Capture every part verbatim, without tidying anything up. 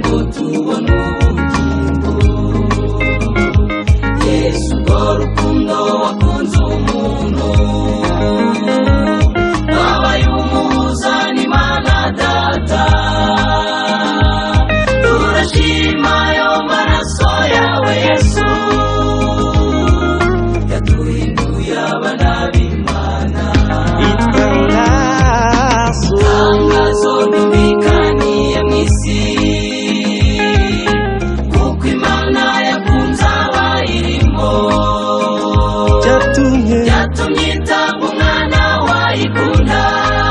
ngo tubone ubugingo. Yesu urwo rukundo wakunze umuntu, wabaye umuhuza n'Imana Data. Turashima ayo maraso yawe Yesu, yaduhinduye abana b'Imana. Itangazo ntibikaniye mw'isi, kuko Imana yakunze abayirimo, yatumye itanga umwana wayikunda,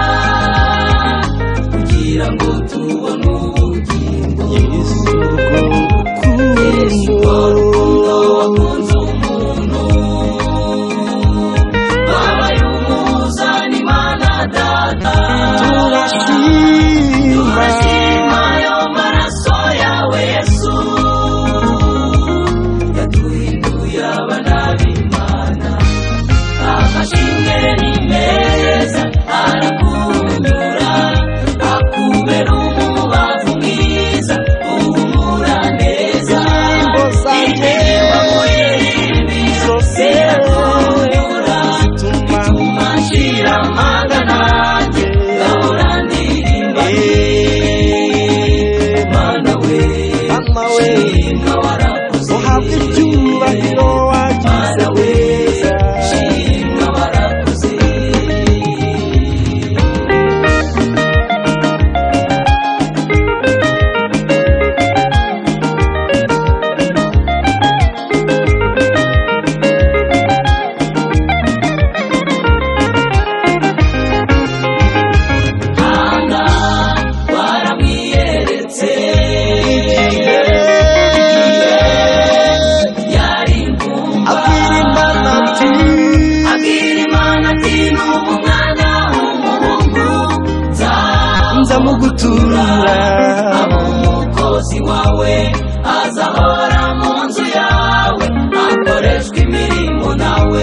kugira ngo tubone ubugingo. Yesu urwo rukundo wakunze umuntu, wabaye umuhuza n'Imana Data. Turashima ayo maraso yawe Yesu, yaduhinduye abana b'Imana. Amashimwe ni meza arakunyura, akubera umubavu mwiza uhumura neza. Indirimbo muririmbi zirakunyura, bituma nshira amanga nanjye ngahora ndirimba nti Mana we, shimwa warakoze. Uhabwe icyubahiro wagize neza, shimwa warakoze. Hana waramwiyeretse, yari ingumba. Abwira Imana ati n'ubu mwana w'umuhungu nzamugutura, aba umukozi wawe, azahora mu nzu yawe, akoreshwa imirimo nawe.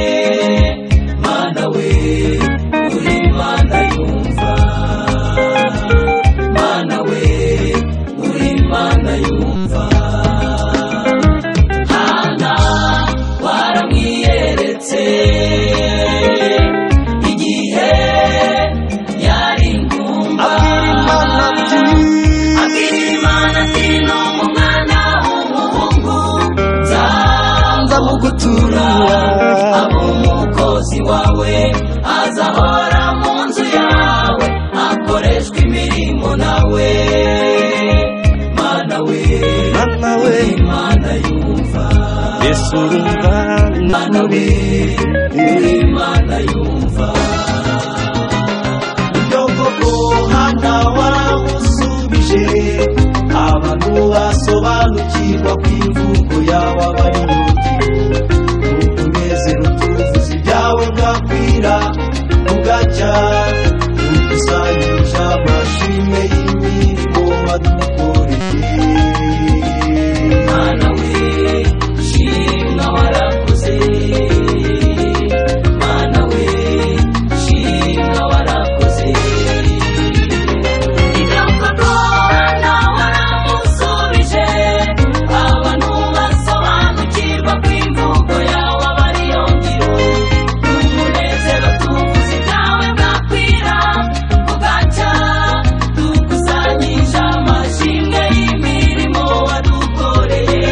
Mana we, uri Imana yumva. Mana we, uri Imana yumva. Hana waramwiyeretse, igihe yari ingumba. Abwira Imana ati n'ubu mwana w'umuhungu nzamugutura, aba umukozi wawe, azahora mu nzu yawe, akoreshwa imirimo nawe. Mana we, uri Imana yumva. Yesu urumva. Mana we, uri Imana yumva. Ibyo koko Hana waramusubije, abantu basobanukirwa ku imvugo yawe bariyumvira. Umunezero tuvuze ibyawe bwakwira bugacya, ukusanyije amashimwe y'imirimo wadukoreye. Mana we, shimwa warakoze. Mana we, shimwa warakoze. Igakoko Hana waramusubije, abantu basobanukirwa ku imvugo yawe abariyongiro. Umunezero tuvuze ibyawe bwakwira bugacya, dukusanyije amashimwe y'imirimo wadukoreye.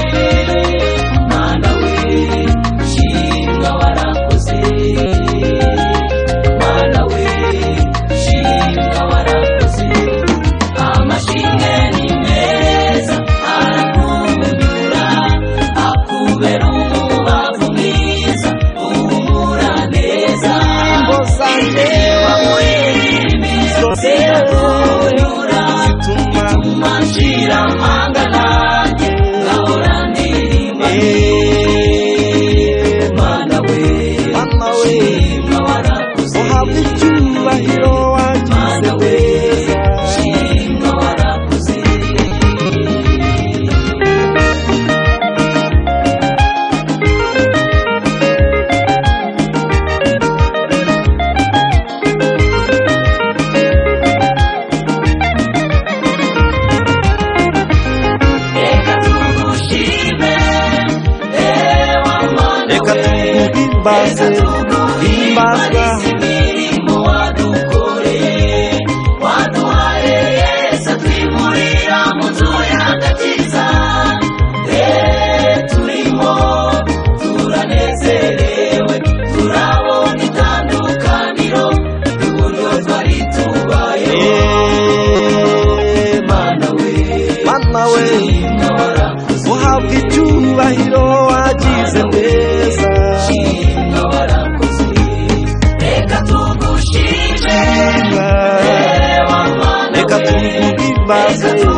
Mana we, shimwa warakoze. Mana we, shimwa warakoze. Amashimwe ni meza arakunyura, akubera umubavu mwiza uhumura neza. Indirimbo muririmbi zirakunyura, bituma nshira amanga nanjye ngahora ndirimba nti Mana we, shimwa warakoze. Uhabwe icyubahiro wagize neza, shimwa warakoze. tuguhimbaze himbazwa imirimo wadukoreye waduhaye Yesu twimurira mu nzu y'agakiza turimo turanezerewe turabona itandukaniro ry'uburyo twari tubayeho Mana we Mana we uhabwa icyubahiro wagize neza reka tugushime reka tuguhimbaze